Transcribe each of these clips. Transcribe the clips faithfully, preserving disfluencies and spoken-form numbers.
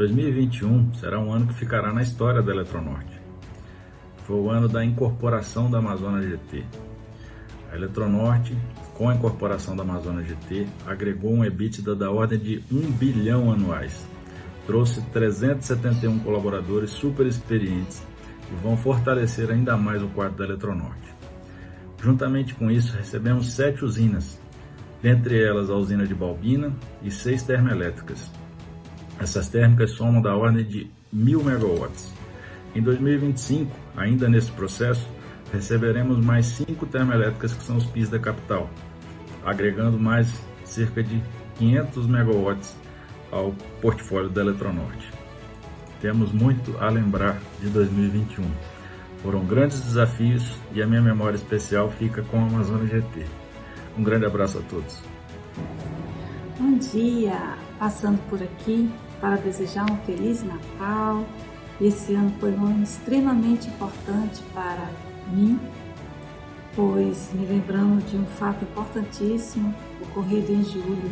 dois mil e vinte e um será um ano que ficará na história da Eletronorte. Foi o ano da incorporação da Amazonas G T. A Eletronorte, com a incorporação da Amazonas G T, agregou um EBITDA da ordem de um bilhão anuais. Trouxe trezentos e setenta e um colaboradores super experientes e vão fortalecer ainda mais o quadro da Eletronorte. Juntamente com isso, recebemos sete usinas, dentre elas a usina de Balbina e seis termoelétricas. Essas térmicas somam da ordem de mil megawatts. Em dois mil e vinte e cinco, ainda nesse processo, receberemos mais cinco termoelétricas que são os P I S da capital, agregando mais cerca de quinhentos megawatts ao portfólio da Eletronorte. Temos muito a lembrar de dois mil e vinte e um. Foram grandes desafios e a minha memória especial fica com a Amazonas G T. Um grande abraço a todos. Bom dia! Passando por aqui para desejar um Feliz Natal. Esse ano foi um ano extremamente importante para mim, pois me lembrando de um fato importantíssimo ocorrido em julho.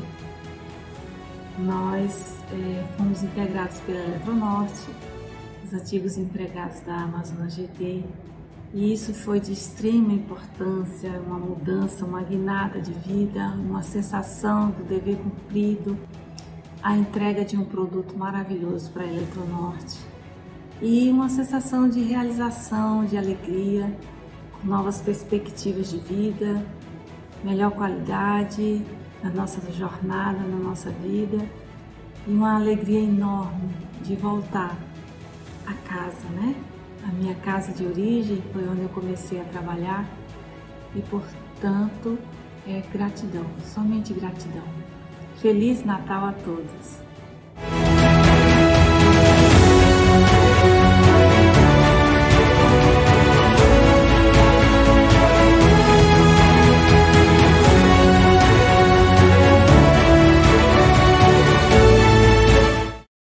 Nós é, fomos integrados pela Eletronorte, os antigos empregados da Amazonas G T, e isso foi de extrema importância, uma mudança, uma guinada de vida, uma sensação do dever cumprido, a entrega de um produto maravilhoso para a Eletronorte e uma sensação de realização, de alegria, com novas perspectivas de vida, melhor qualidade na nossa jornada, na nossa vida, e uma alegria enorme de voltar a casa, né? A minha casa de origem foi onde eu comecei a trabalhar e, portanto, é gratidão, somente gratidão. Feliz Natal a todos!